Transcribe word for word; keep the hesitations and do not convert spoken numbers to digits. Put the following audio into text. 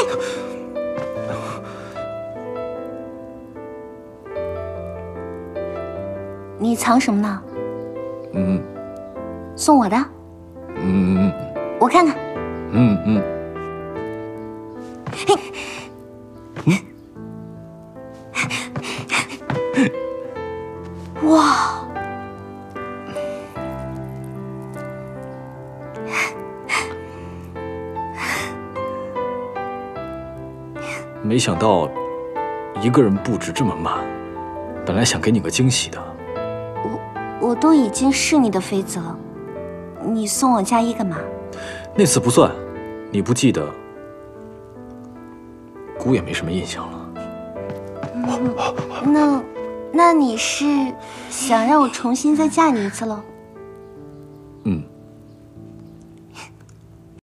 你藏什么呢？ 嗯， 送我的。 嗯， 我看看。 嗯嗯。 嘿。嗯。哇！ 没想到一个人布置这么慢，本来想给你个惊喜的。 我我都已经是你的妃子了，你送我嫁衣干嘛？ 那次不算，你不记得，姑也没什么印象了。 嗯，那那你是想让我重新再嫁你一次喽？ 嗯。